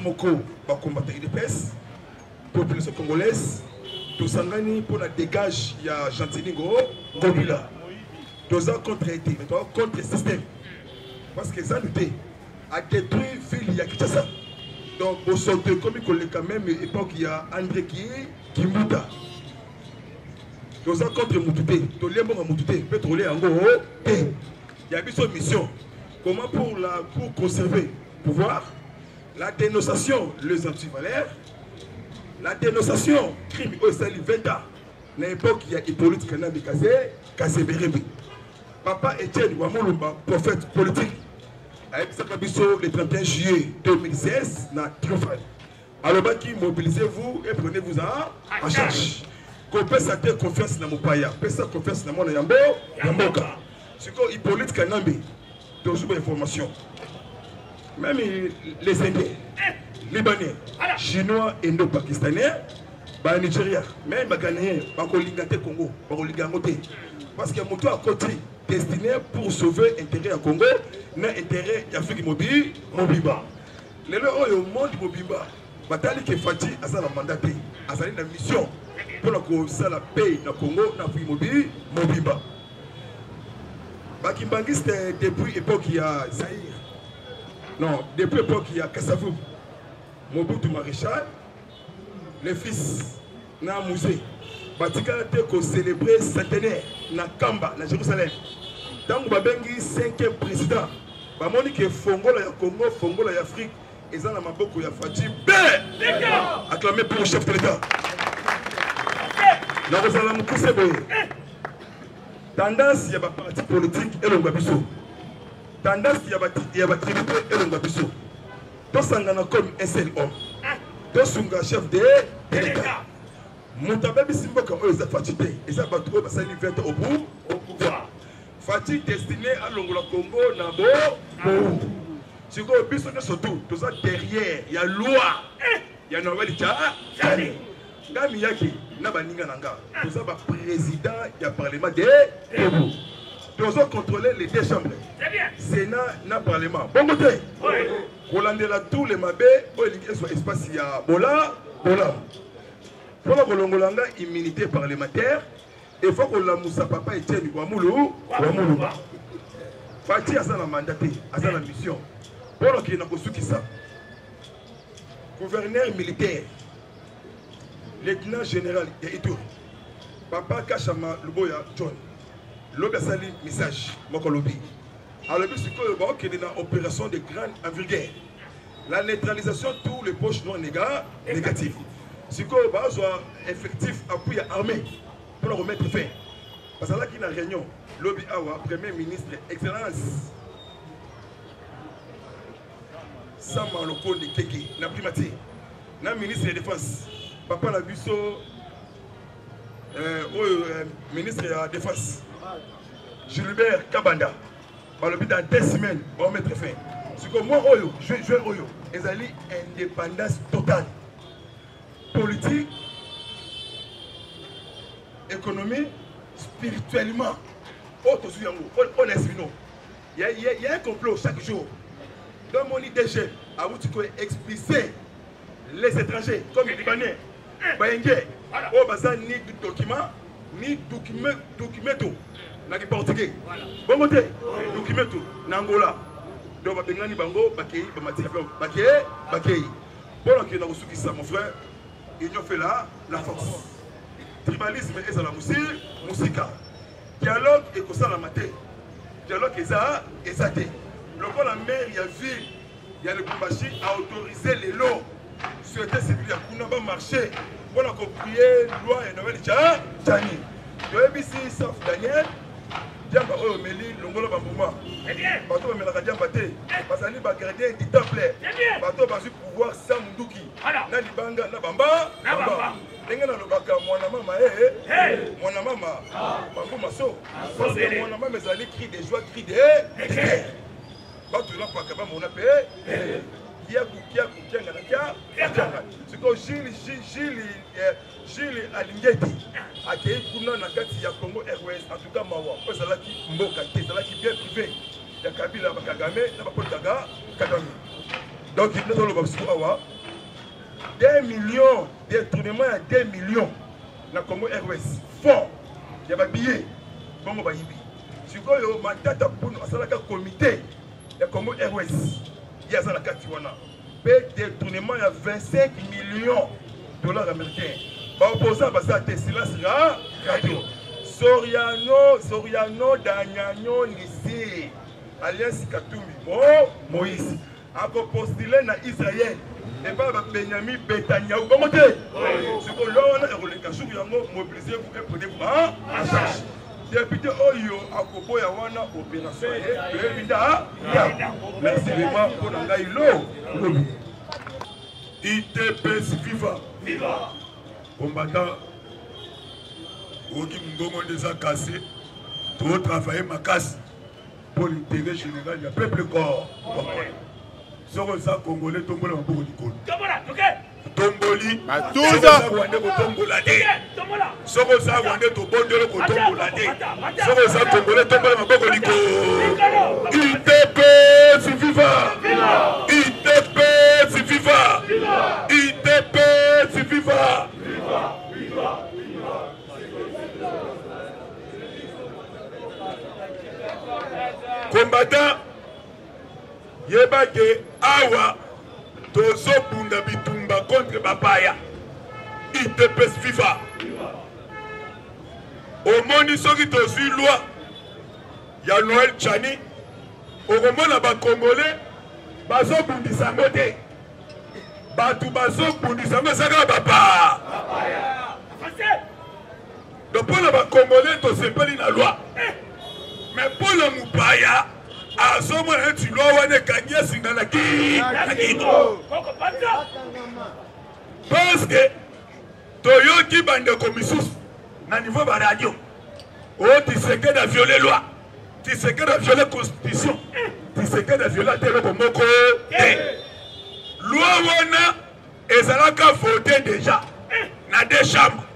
Moko, va combattre l'IDPS, population congolaise, tout sangani pour la dégage, il y a Gentiligo, Ngobila. Deux ans contre été, mais toi contre le système. Parce que ça lutté a détruit la ville, il y a Kinshasa. Donc, au sortir comme il y a quand même époque, il y a André qui mouta. Deux ans contre Moutouté, tout le monde a Moutouté, pétrolier en gros, il y a une mission. Comment pour conserver le pouvoir, la dénonciation, les antivalaires, la dénonciation, crime, au sali 20 ans. À l'époque, il y a Hippolyte Kanabi Kazé Bérébi. Papa Etienne Wamolumba, prophète politique, avec Sakabiso le 31 juillet 2016, na Triomphal. Alors, mobilisez-vous et prenez-vous en charge. Qu'on peut s'attendre confiance dans mon paya, peut s'attendre confiance dans mon Yamboka. C'est quoi Hippolyte Kanabi, toujours information. Même les Indiens, Libanais, Chinois, Indo-Pakistanais, les Nigériens, même les Ghanéens, les Congo, les parce que mon toit à côté destiné pour sauver l'intérêt à Congo, l'intérêt d'Afrique mobile, Mobiba. Les gens au monde Mobiba, Batali qui Fati a ça la mandaté, a ça la mission pour la paix dans Congo, dans l'Afrique mobile, Mobiba. Bakimbangi c'était depuis l'époque il y a Zaïre. Non, depuis l'époque il y a Kassavou, Mobutu Maréchal, les fils, dans le musée. Batika a célébré centenaire na Kamba, na Jérusalem. Tant que Babengi 5e président, Bamoni que Fongola ya Congo, Fongola ya Afrique, et ça na maboko ya Fati acclamé pour le chef de l'État. Na Rosala Moukousebe. Tendance ya ba parti politique et l'ongabiso. Tendance ya ba tribunal et l'ongabiso. To sangana comme un seul homme. To sunga chef de l'État. Moutabe Simboka est fatigué. Et ça va trouver parce qu'il vient au bout, au pouvoir. Fatigue destiné à l'Ongola Congo, Nabo. Si vous avez besoin de surtout, tout ça derrière, il y a loi. Il y a une nouvelle Tchani. Gami Yaki, Nabaninga Nanga. Tout ça va président, il y a parlement de Togo. Tout ça contrôler les deux chambres. Sénat, na parlement. Bon côté. Rolandela tous les mabés, il y a espace, il y a Bola. Pour la Kolongolanga, immunité parlementaire, il faut que la Moussa Papa Etienne Wamoulouba. Fati a ça la mandaté, a ça la mission. Pour qu'il y ait un ça. Gouverneur militaire, lieutenant général Yaïtour, Papa Kachama Luboya John, l'Obasali message, Mokolobi. Alors, le but c'est qu'il y a une opération de grande envergure. La neutralisation de tous les poches non négatifs. Si vous avez un effectif appui à l'armée pour le remettre fin. Parce que là, il y a une réunion, Lobby Awa, Premier ministre, Excellence, Sama Loko de Keke, la primatie, le ministre de la Défense, Papa Labusso, ministre de la Défense, Gilbert Kabanda, par le but dans 2 semaines, on va mettre fin. C'est que moi, je vais Oyo, ils ont indépendance totale. Politique, économie, spirituellement. Il y a un complot chaque jour. Dans mon IDG, à vous expliquer les étrangers, comme les Libanais, au bazar ni document, ni documento, ni portugais. Bon côté, documento, Nangola. Donc, Bengani Bango, Bakei, Bakei. Bon, qui est dans le mon frère. Ils ont fait la force. Tribalisme et la musique. Dialogue et comme ça la maté. Dialogue et ça et ça. Le coup la mer, il y a ville, il y a le Kumbashi a autorisé les lots. Souhaité c'est qu'il y a un marché. On a compris loi et nouvelle Tchani. Le ABC sauf Daniel. Diamba oh Meli, Longola Bambouma. Bateau va me la Diamba té. Parce que va garder du temple. Bateau va pouvoir sans Mundouki. Na Libanga, na Bamba. Nenga na lobaka mwana mama mwana mama Bambouma so. Parce que mwana mama ezali cri de joie, cri de bateau là pas capable mon appel. Kia na kia. C'est que Gilles Alingeti. Akei kuna na kati ya Congo Airways en tout cas mawa parce que là qui mboka là qui bien privé ya Kabila Bakagame na Paul Kagame donc il nous a le awa 2 millions, détournement à 2 millions. Na Congo Airways. Fort. Il y a des billets. Bon, on va y aller. Si vous avez un mandat pour nous, c'est un comité. Il y a Congo Airways. Il y a la Katiwana. Détournement à 25 millions de dollars américains. Opposant à ça, Tesla sera radio. Soriano, Danyano, Nissi, Alliance Katoumi, Moïse. A postulé na Israël. Et pas Benjamin Betania. Comment tu es? Ce que l'on a mobilisé, vous prenez-vous en charge. Député Oyo, à Kobo Yawana, opération. Merci vraiment pour l'engaïlo. ITPS Viva. Viva. Combattant. Oki Mbongo des a cassé. Tout travailler ma casse pour l'intérêt général du peuple corps. Soko sa Congolais tombola maboko likolo. Tomboli. Matuza. Tombola de. Soko sa Rwanda to bondelo ko tombola de. Soko sa Congolais tombola maboko likolo. ITPS Viva. ITPS Viva. ITPS Viva. Combattant Yebake Awa Tozo Bunda Bitumba contre Babaya ITPS FIFA au monde soki tozu loi ya Noël Chani au moment ba Congolais bazo bundisa ngote batu bazo bundisa ngosaka papa donc pour ba Congolais to sepeli na loi. Mais pour le Moupaya, à ce moment-là, tu dois avoir des gagnants dans la qui. Parce que Toyo qui bande de commissions, à niveau de la radio, oh, tu sais que de violer la loi, tu sais que de violer la constitution, tu sais que de violer la terre comme Moko. Loi wana, et ça n'a qu'à voter déjà, dans des chambres.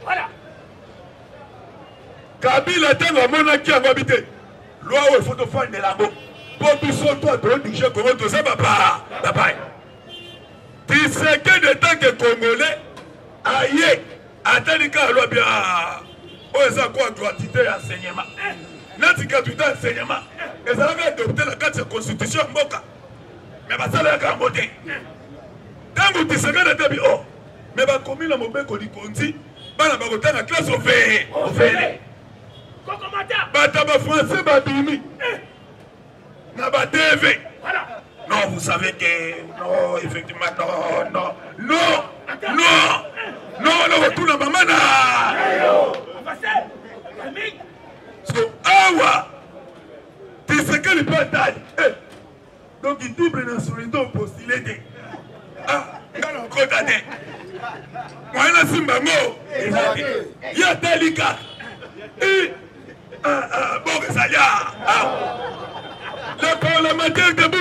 Kabila Tengo Mona qui a habité. Loi où il faut te faire de la go. Pour tout ça, toi, tu as dit que tu sais, papa. Tu sais que de temps que Congolais, aïe, attendez qu'à loi bien. Oh, ça quoi, gratuité enseignement. N'a-t-il gratuité enseignement. Et ça va adopter la carte de constitution Mboka. Mais ça va être voté. Tant que tu sais que tu as dit, oh, mais ma commune a mon bec au Likonzi, bah, la classe au fait. Bataba français babimi na ba TV. Non, vous savez que non, effectivement non retourne à mamana. So awa tu sais que le bataille donc il double nationalité au postulé. Ah, ngalo kodane. Moi na simbango. Ya delika. Bon, ça y a. Le parlementaire debout.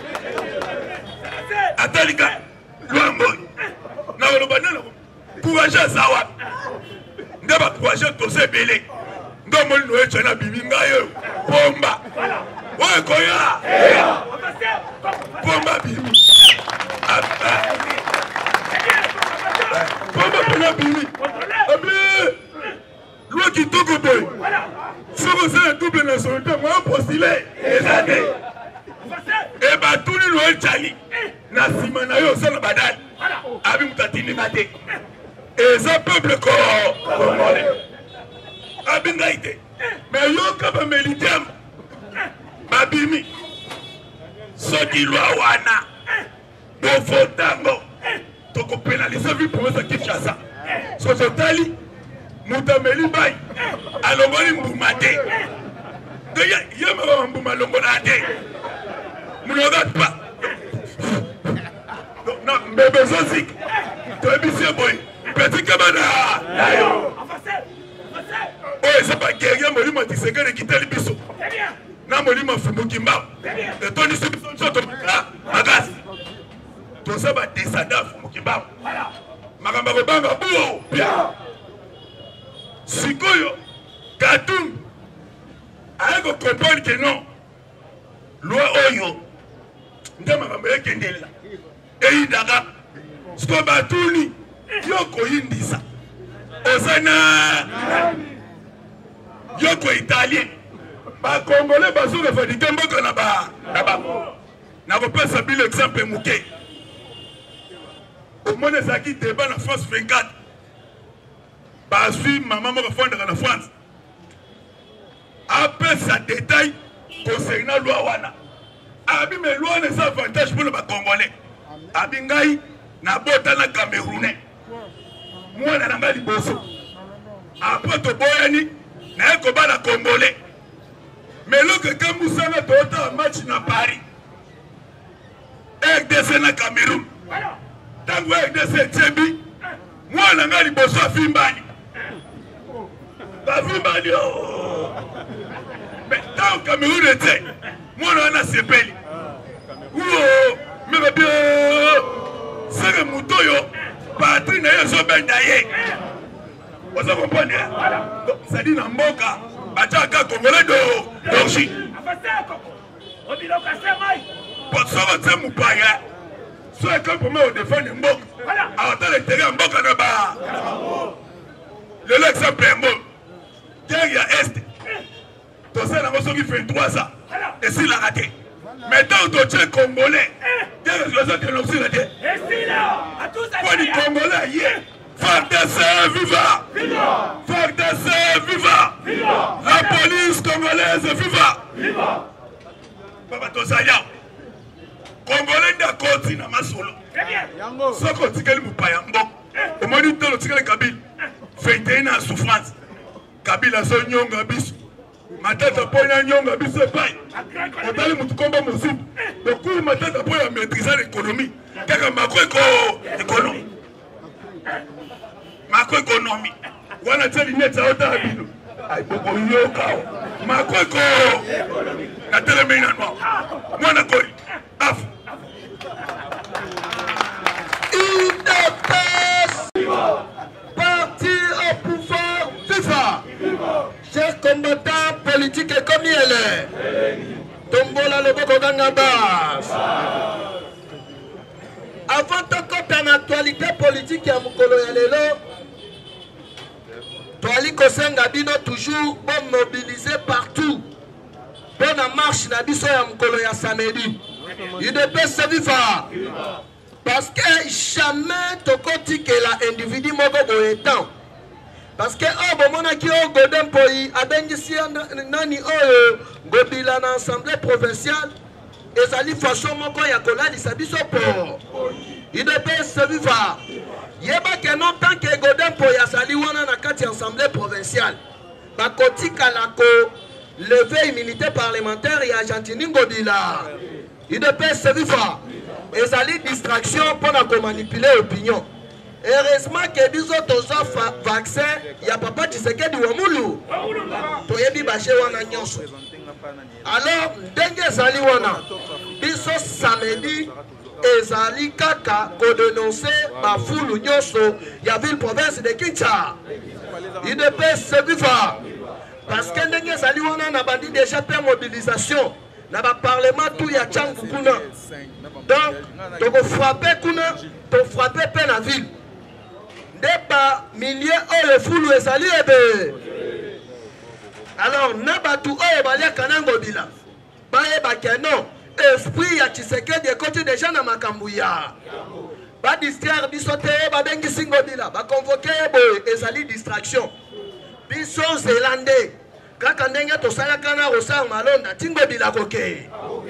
Atalika. Luamboy. Courage à Sawa. N'aba courage à Tosé Bélé. N'aba Noé Chana Bimingayo. Pomba. Ouais, Koya. Pomba Bimi. Pomba Bimi. Loi qui toque boy. Si vous avez un double nationalité, moi postulé. Et bah tout le monde Chali. Na simanayo sana badal. Abi mutatini mate. Et ça peuple congolais. Abi ngaite. Mais yo kaba melitiam. Babimi. Soti loi wana. Bofotango. Toko pénaliser vu pour ça Kinshasa. Sotali. Moutameli Bay, Alongoli Mboumate. Yama Mboumalongolade. Moulogat pas. Non, mais Bezozik. Tu es bien boy. Petit Kamana. Oh, c'est pas guerrier, Molima Tisséga et quitter les bisous. Na Molima Fumukimba. Et Tony Simpson, Magas. Tout ça va descendre Fumukimba. Magamba Banga Bouo. Bien. Sikoyo, Katoum, a comprendre que non. Loi Oyo, Ndama Kendela, et Idaga, Ce qu'on va tourner, Yoko Indisa. Osana Yoko Italien. Ba Congolais, Bazou, le Fadiké, Mboka Naba. N'a pas sabi l'exemple Mouké. Au monde Zaki débat en France 24. Bazou, maman, va fondre en France. Après ça détail concernant loi wana. Abi me loi n'est pas avantage pour le Congolais. Abi ngai na bota na Camerounais. Moi na ngali boso. Après to boyani na ko ba na Congolais. Mais le que Kamoussa na tota match na Paris. RDC na Cameroun. Tango RDC Tchebi. Moi na ngali boso Fimbani. Ba Fimbani oh. Mais tant que Cameroun était, moi on a sepeli. Ouh, mais bien, c'est le mouton yo. Patrie n'a pas bien d'ailleurs. Vous comprenez? Ça dit Namboka, Bachaka Congolais de d'origine. Pour ça on s'est moupaya. Soit que pour moi on défend Mboka. Alors dans l'intérieur Mboka ne pas. Le l'exemple est bon. Guerre est. Tout ça, on a fait 3 ans. Et s'il a raté. Maintenant, on tient Congolais. Il y a les autres qui l'ont aussi raté. Pour les Congolais, FARDC, viva! FARDC, viva! La police congolaise, viva! Papa Tosaya. Congolais d'accord, c'est un masolo. Ce qu'on dit que nous payons. Au moins, nous avons dit que Kabila fait une souffrance. Kabila, c'est un nyonga bisu. Matata poya nyonga biso pai. Otali mutu komba musu. Beaucoup matata poya maîtriser l'économie. Kaka macroéconomie. Macroéconomie. Wana teli neta ota abino. Ay boko yoka. Macroéconomie. Na tele meina no. Mwana koli. Af. Parti au pouvoir FIFA. Chers combattants politiques et comme il est. Tombola le boko gangabas. Avant de compter en actualité politique ya mukolo ya lelo, Toali Kosenga bino toujours bon mobilisé partout. Bonne marche na biso ya mukolo ya samedi. UDPS viva. Parce que jamais tokoti que la individu moko boyetan. Parce que oh bomona ki o godem poi abengisi nani oyo gobila na assemblée provinciale ezali façon moko ya kolalisa biso po. UDPS viva. Yeba que non tant que godem poi azali wana na kati assemblée provinciale. Bakoti kalako lever immunité parlementaire ya Argentine Ngobila. UDPS viva. Ezali distraction pour manipuler l'opinion. Heureusement que les autres vaccins, il n'y a pas de Tshisekedi Wamulu. Toyebi baché wana nyonso. Alors, dengue ezali wana. Biso samedi ezali kaka ko dénoncer ba foule nyonso ya ville province de Kinshasa. UDPS viva. Parce que dengue ezali wana na bandi déjà fait mobilisation. Na ba parlement tout ya Tchangu kuna. Donc, tu vas frapper kuna, tu vas frapper peine la ville. Débat milliers de foule et sali ebe. Alors, nabatu oye balia kanango bila. Baye bakeno. Esprit ya Tshisekedi de côté déjà na makambuya. Ba distraire bisote ba bengi singo bila. Ba convoquer ebo ezali distraction. Biso zélandais. Kaka ndenge to sala kana rosa malonda tingo bila koke.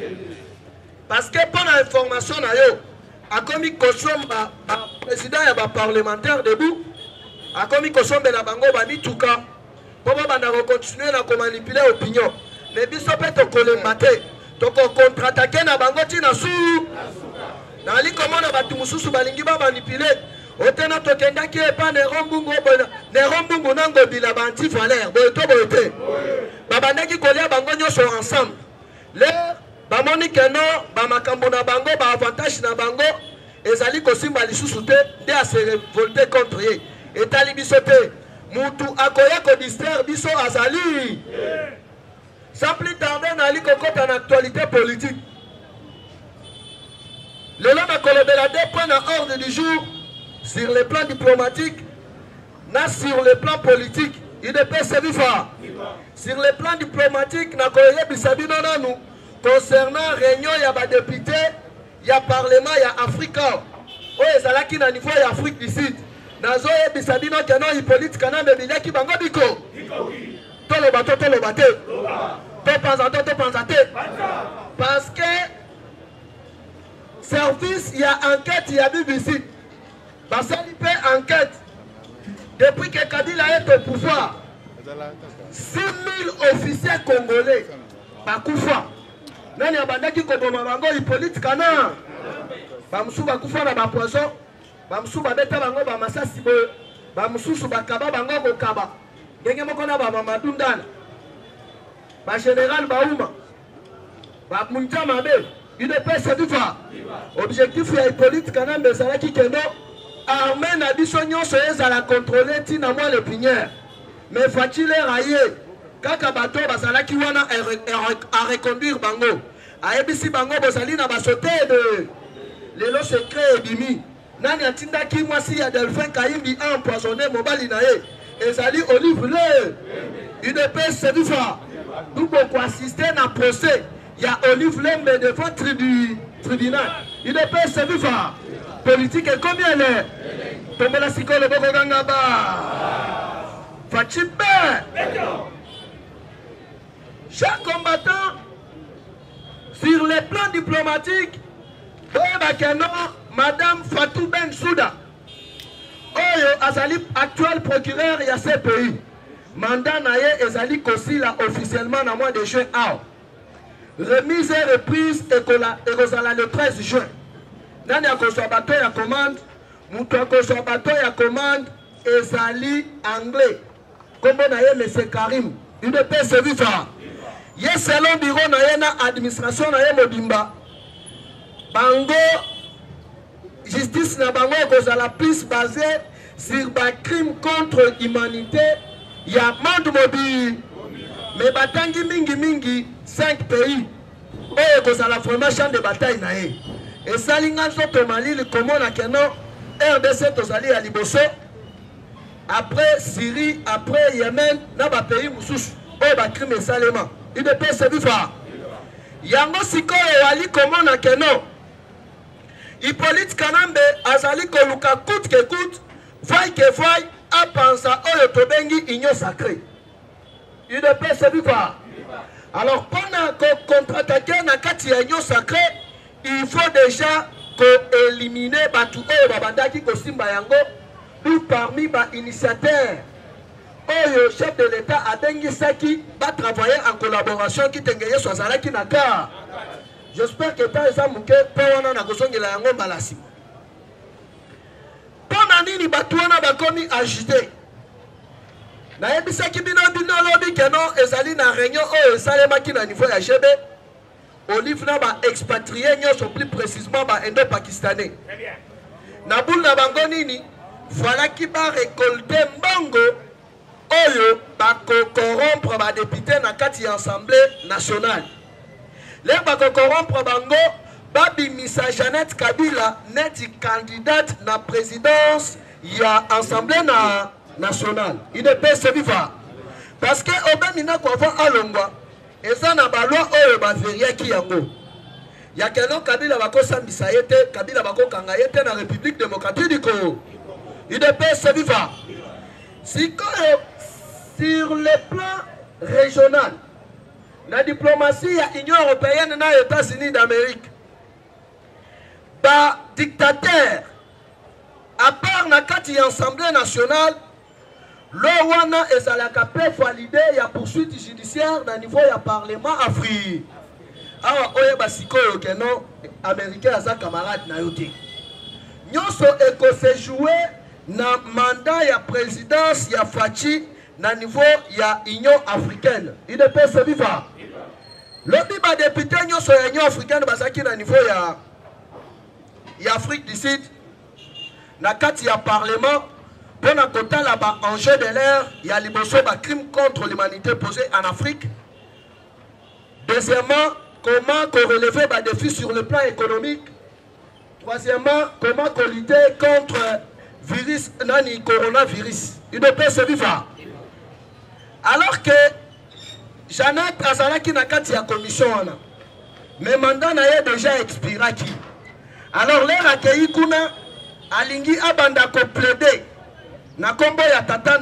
Parce que pour l'information, a commis Kosomba, président et parlementaire debout, a commis Kosomba la bango bami tuka, pour continuer à manipuler l'opinion. Mais bisopé to kolembate, to contre-attaquer na bango tina sou. Na li comment na batu mususu balingi ba manipuler. Otena to kenda ki epa ne rombungo bona, ne rombungo nango bila banti valeur, boyto boyte. Babandaki kolia bango nyoso ensemble. Bamoni keno bamakambo na bango ba avantage na bango ezali kosimba lisusu te de a se révolter contre ye etali biso te mutu akoya ko distraire biso azali sans plus tarder na li kokota na actualité politique Le long de deux points à ordre du jour sur le plan diplomatique, sur le plan politique. Il ne peut se vivre. Sur le plan diplomatique, nous concernant réunion, il y a des députés, il y a parlement, il y a Africa. Oh, il y a qui niveau il y a Afrique du Sud. Nazo et Bisabino qui ont une politique canadienne de milliers qui bango biko. Tout le bateau, tout le bateau. Parce que service, il y a enquête, il y a BBC. Parce qu'il peut enquête. Depuis que Kabila est au pouvoir, 6 000 officiers congolais, Bakoufa. Nani abandaki koboma bango ipolite kana. Bamusu bakufa na bapoison, bamusu babeta bango ba masasi bo, bamususu bakaba bango kokaba. Ngenge moko na ba Mamadou Ndala. Ba général Baouma. Ba Munja Mabe, UDPS Difa. Objectif ya ipolite kana mbesala ki kendo. Armée na biso nyonso ezala contrôler tina moi le pinière. Mais faut-il railler kaka bato bazalaki wana à reconduire bango. Ayebisi bango bozali na basote de lelo secret ebimi. Nani atindaki mwasi ya Delphin Kayimbi a empoisonné mobali na ye. Ezali Olive Le. UDPS Sedifa. Nous beaucoup assister na procès. Il y a Olive Le mais devant tribunal. UDPS Sedifa. Politique est combien elle est? Tombe la sikole boko gangaba. Fachibe. Chers combattants, sur le plan diplomatique, Madame Fatou Bensouda, Oyo Azali, actuel procureur, il y a ces pays. Mandat naye Ezali Kosila officiellement dans mois de juin. Remise et reprise et le 13 juin. Nani akoswa bato ya commande, mutu akoswa bato ya commande ezali anglais. Kombo na ye M. Karim, UDPS Viva. Ye selon bureau na ye na administration na ye mobimba. Bango justice na bango kozala plus basée sur ba crime contre l'humanité, ya monde mobile. Mais batangi mingi 5 pays. Oyo kozala vraiment champ de bataille na ye. Et Salingan soto Mali, le commun à Kenon, RDC Tozali à Liboso, après Syrie, après Yémen, dans le pays Moussous, au Bakrim et Salema. Il ne peut se vivre. Yango Siko et Wali commun à Kenon. Hippolyte Kanambe, Azali Koluka, coûte que coûte, faille que faille, à penser au Tobengi, igno sacré. Il ne peut se vivre. Alors, pendant qu'on contre-attaque na kati ya igno sacré, il faut déjà éliminer Batou Oyo Babandaki Kosimba Yango, nous parmi les initiateurs. Oyo, chef de l'État, a dengi Saki, va travailler en collaboration qui t'engage sur Zalaki Naka. J'espère que par exemple, pour on a gosongi la Yango Balasi. Pendant nini Batouana Bakomi agité. Na ebisaki bino lobi keno ezali na réunion Oyo Salemaki na niveau ya GB. Olive n'a pas expatrié, nous plus précisément indo-pakistanais. Naboul na bango nini, voilà qui va récolter Mbango, Oyo, va corrompre ma député na kati assemblée nationale. Les va corrompre Bango, Babi Missa Jeannette Kabila, net candidate na présidence, il y a assemblée nationale. Il ne peut se vivre. Parce que Obamina Kwava Alongwa, et ça n'a pas loi oyo ba veriaki yango. Ya keno Kabila bako sambisa yete, Kabila bako kanga yete na République démocratique du Congo. Il ne peut se vivre. Si sur le plan régional, la diplomatie ya Union européenne na États-Unis d'Amérique, ba dictateur, à part na kati Assemblée nationale, l'Owana et Zalaka peuvent valider la poursuite judiciaire dans le niveau du Parlement africain. Alors, oye basiko yokeno américain aza camarade na yote. Nyonso eko se jouer na mandat ya présidence ya Fachi na niveau ya Union africaine. Il ne peut se vivre. Lobi ba député nyonso ya Union africaine basaki na niveau ya Afrique du Sud. Na kati ya Parlement. Pour la côté là-bas, enjeu de l'air, il y a les crimes contre l'humanité posés en Afrique. Deuxièmement, comment relever les défis sur le plan économique. Troisièmement, comment lutter contre virus, nani coronavirus. Il ne peut se vivre. Alors que Janet Azalaki n'a qu'à la commission. Mais mandat n'a déjà expiré. Alors les accueillis kuna alingi abanda ko plaider na kombo ya tata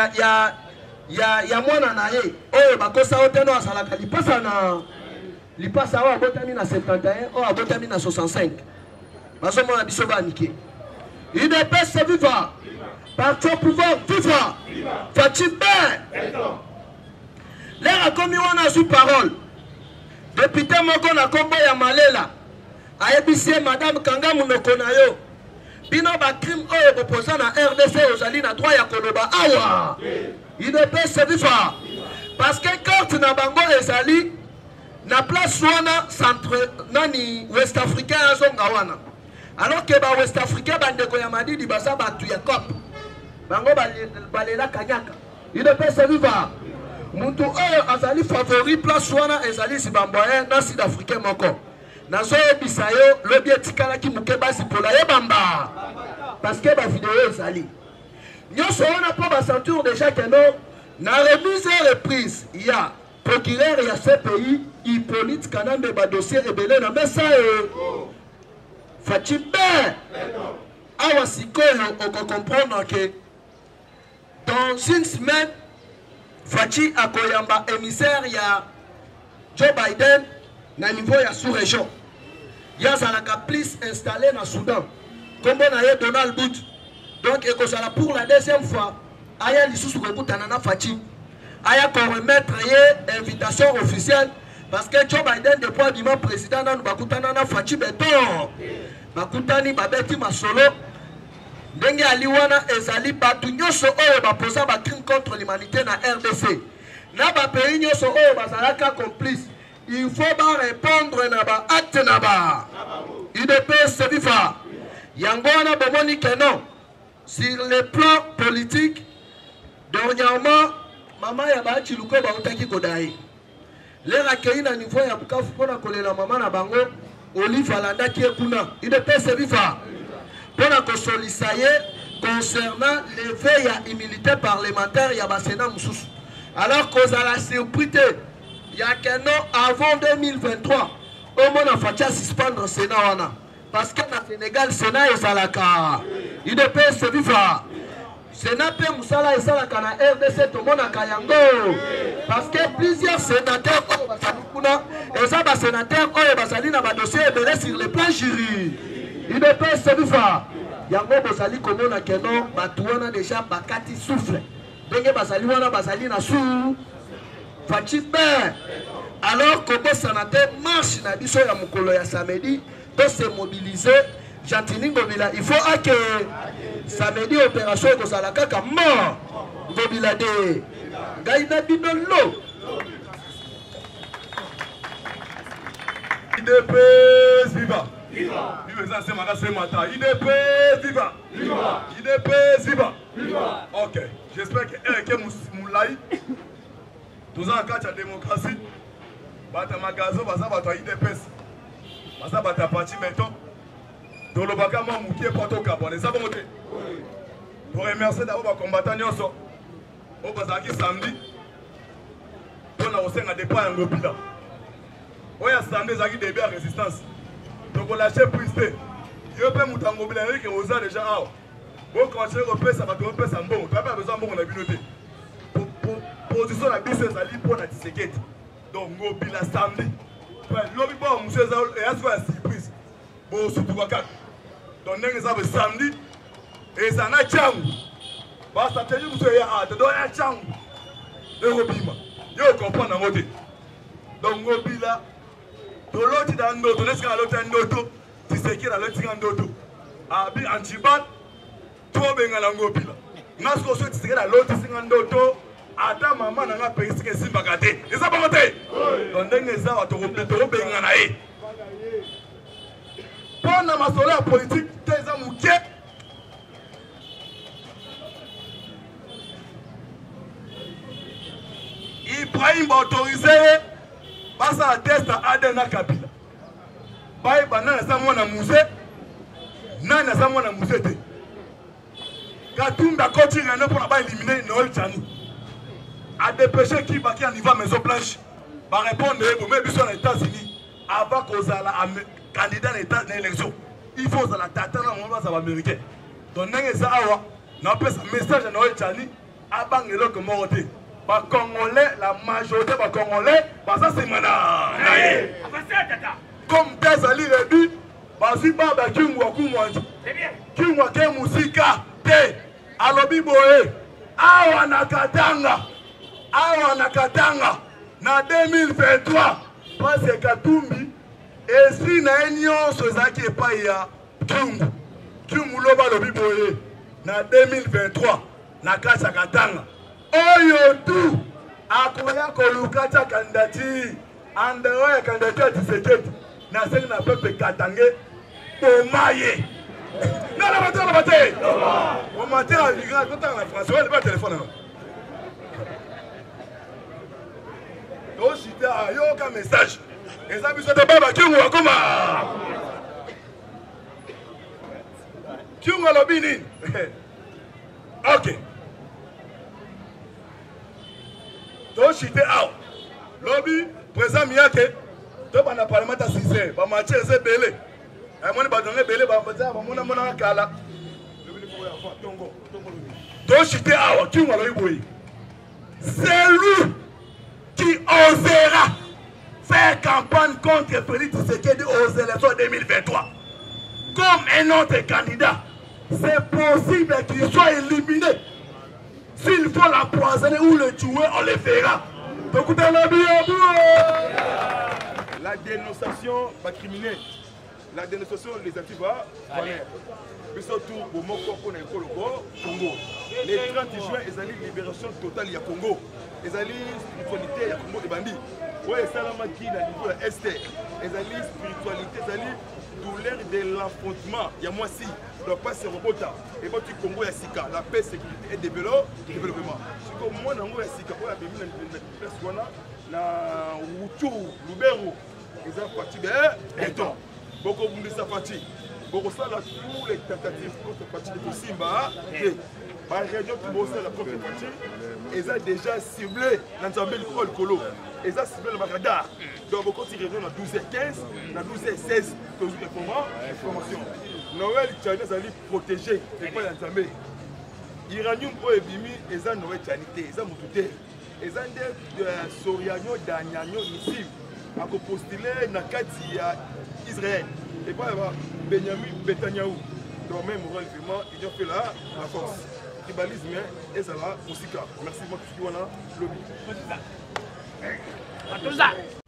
ya mwana na ye oyo bakosa oteno asalaka lipasa wa botami na 71 o abotami na 65 basomo na biso banike il ne peut se vivre par ton pouvoir vivre Fatim l'air a commis wana sous parole député moko na kombo ya Malela ayebisie madame Kanga Munoko na yo bino ba crime oyo boposa na RDC ozali na droit ya koloba awa il ne peut se vivre parce que quand na bango ezali na place wana centre nani West Africain azonga wana alors que ba West Africain bandeko ya Madidi basa batu ya cop bango balela kanyaka il ne peut se vivre muntu oyo azali favori place wana ezali sibamboye na Sud Africain moko nazo ebisa yo lobi etikala ki muke basi pola yebamba parce que ba vidéo ezali nyoso wana po ba ceinture déjà que non na remise et reprise il y a procureur ya ce pays Hippolyte Kanambe ba dossier rebelle na mesa Fatim awa sikoyo on comprendre que dans une semaine Fachi akoyamba émissaire ya Joe Biden na niveau ya sous-région. Ya zalaka plus installé na Soudan. Comme on a eu Donald Bush. Donc ekozala pour la deuxième fois aya lisusu kokutana na Fachi. Aya ko remettre ye invitation officielle parce que Joe Biden depuis dimanche président na bakutana na Fachi beton. Bakutani babeti masolo. Ndenge aliwana ezali batu nyoso oyo baposa ba crime contre l'humanité na RDC. Na ba pays nyoso oyo bazalaka complice. Il faut ba répondre na ba acte na ba. Il ne peut se vivre. Yango wana bomoni que non. Sur le plan politique, dernièrement, maman ya ba chiluko ba utaki kodai. Les accueillis na niveau ya Bukavu pona kolela maman na bango Olive Alanda qui est kuna. Il ne peut se vivre. Pour la consolider concernant les veilles à immunité parlementaire, il y a un Sénat Moussous. Alors qu'on a la surprise, il y a qu'un an avant 2023, au moins on a fait suspendre le Sénat. Parce que dans le Sénégal, le Sénat est Salaka. Il ne peut se vivre. Sénat peut Moussala et Salaka na RDC, tout le monde a Kayango. Parce que plusieurs sénateurs, et ça, les sénateurs, ils ont dossier sur le plan jury. Il ne peut se vivre. Yango Bosali komona keno batuana déjà bakati souffle. Denge basali wana basali na sou. Fatim alors que les sénateurs marche na biso ya mukolo ya samedi pour se mobiliser. Jantini Ngobila, il faut que samedi opération ko sala kaka mort. Ngobila de gaina bidolo. Il ne peut vivre. Viva! Viva! Il ne peut vivre! Viva! Il ne peut vivre! Viva! Ok. J'espère que Moulaï, tous en cas de démocratie, bata magazo basa bata IDPS. Basa bata parti maintenant. Dans le baka mo mukie poto kabone. Ça va monter. Pour remercier d'abord les combattants nyoso. Au bazaki samedi. Pour na osenga départ en Ngobila. Oya samedi zaki début à résistance. Donc on lâche prise. Je peux m'outango bien que vous avez déjà ah. Bon quand tu repères ça va te repères ça bon. Tu n'as pas besoin bon on a vu noter. Position la business ali pour la ticket. Donc Ngobila samedi. Lobby bon monsieur ça et à soit surprise. Bon surtout quoi. Donc n'engagez ça le samedi et ça na chang. Basta te monsieur ya ah te doya chang. Ngobima. Yo comprendre na moté. Donc Ngobila Toloti dans notre n'est-ce qu'à l'autre noto, tu sais qu'il a l'autre en noto. Abi antibat, toi ben à l'angopila. Nasko souhaite tirer à l'autre en noto. Ata maman n'a pas payé ce que c'est bagaté. Et ça va monter. Donc dengue ça va te reprendre toi ben à naï. Pendant ma solaire politique, tes amouquets. Ibrahim va autoriser. Basa test à Adena Kabila. Baye banana sa mwana musée nani aza mwana muse te Katumba koti ngane pour ba éliminer Noël Tchani a dépêché qui baki à niveau Maison Blanche va répondre mais biso aux États-Unis avant qu'on la candidat à l'élection il faut la tatana on va ça américain donc nenge ça awa na pesa message à Noël Tchani abangelo comme moroté ba congolais la majorité ba congolais ba ça c'est mana comme Tazali Rebi basi baba kingwa kumwanzi kingwa ke musika te alobi boye awa nakatanga na 2023 parce que Katumbi esprit na nyonso ezaki epai ya Kingu loba alobi boye na 2023 na kati ya Katanga oyo tu akoya koluka ta candidature andero ya candidature Tshisekedi na sengi na pepe katange omaye non la bataille on matin à l'Iran quand on a français on pas téléphone non donc si tu yo aucun message et ça biso de baba Kingu akoma Kingu lobini OK donc si tu out lobby président Miyake to bana parlement à 6h ba match c'est belé moi ba donner belé ba mona kala donc si tu out Kingu loyiboyi c'est lui qui osera faire campagne contre Félix Tshisekedi aux élections 2023 comme un autre candidat. C'est possible qu'il soit éliminé. S'il faut l'empoisonner ou le tuer, on le fera. La dénonciation pas criminelle. La dénonciation les activa surtout au Congo. Les 30 juin, ils allaient libération totale du Congo. Ils allaient spiritualité du Congo des bandits. Oui, ça l'a qui à niveau de Est. Ils allaient spiritualité, ils allaient douleur de l'affrontement. Il y a moi si. Donc pas ce robot. Et quand tu Congo, il y a Sika. La paix, sécurité et développement. Si comme moi, il y a Sika. Pour la bémine, il y a Wutu, Lubero. Ils ont parti de Béton. Beaucoup de gens sont partis. Beaucoup de tous les tentatives contre parti de Simba. La région qui la contre parti, ils ont déjà ciblé l'ensemble du Colo. Ils ont ciblé le Bagdad. Donc beaucoup de régions dans 12h15, dans 12h16, toujours information. Noël Tchani allait protéger les points d'ensemble. Iranium pour Ebimi, ils ont Noël Tchani, ils ont Moutoute. Ils ont des Soriano, Danyano, Nissim, à postuler dans le cadre d'Israël. Et pas Benjamin Betanyahou. Donc même vraiment, ils ont fait la force. Tribalisme et ça va aussi. Merci beaucoup. Lobby.